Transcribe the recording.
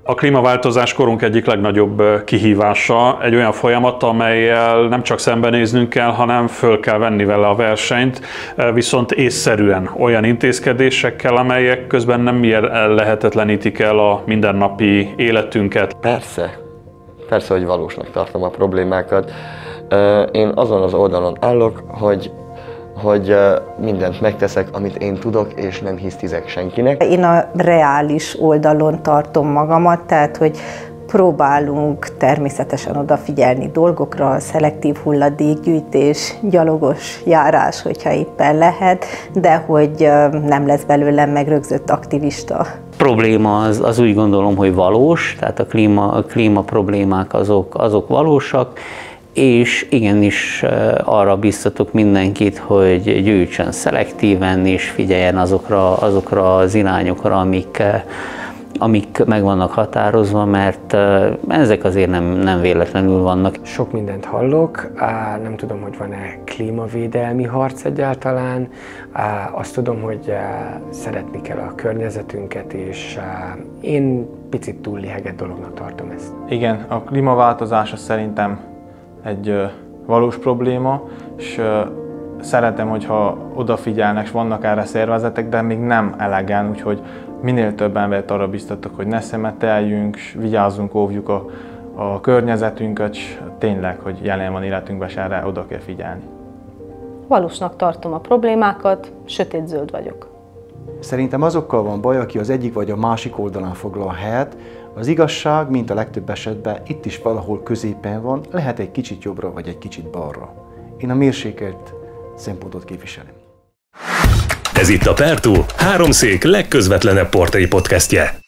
A klímaváltozás korunk egyik legnagyobb kihívása, egy olyan folyamat, amellyel nem csak szembenéznünk kell, hanem föl kell venni vele a versenyt, viszont észszerűen olyan intézkedésekkel, amelyek közben nem lehetetlenítik el a mindennapi életünket. Persze, hogy valósnak tartom a problémákat. Én azon az oldalon állok, hogy mindent megteszek, amit én tudok, és nem hisztizek senkinek. Én a reális oldalon tartom magamat, tehát hogy próbálunk természetesen odafigyelni dolgokra, szelektív hulladékgyűjtés, gyalogos járás, hogyha éppen lehet, de hogy nem lesz belőlem megrögzött aktivista. Probléma az úgy gondolom, hogy valós, tehát a klíma problémák azok valósak, és igenis arra biztatok mindenkit, hogy gyűjtsön szelektíven és figyeljen azokra az irányokra, amik meg vannak határozva, mert ezek azért nem véletlenül vannak. Sok mindent hallok, nem tudom, hogy van-e klímavédelmi harc egyáltalán, azt tudom, hogy szeretni kell a környezetünket, és én picit túl lihegett dolognak tartom ezt. Igen, a klímaváltozás szerintem egy valós probléma, és szeretem, hogyha odafigyelnek, és vannak erre szervezetek, de még nem elegen, úgyhogy minél több embert arra biztatok, hogy ne szemeteljünk, vigyázzunk, óvjuk a környezetünket, és tényleg, hogy jelen van életünkben, és erre oda kell figyelni. Valósnak tartom a problémákat, sötétzöld vagyok. Szerintem azokkal van baj, aki az egyik vagy a másik oldalán foglal helyet. Az igazság, mint a legtöbb esetben, itt is valahol középen van, lehet egy kicsit jobbra vagy egy kicsit balra. Én a mérsékelt szempontot képviselem. Ez itt a Pertú, háromszék legközvetlenebb portrai podcastje.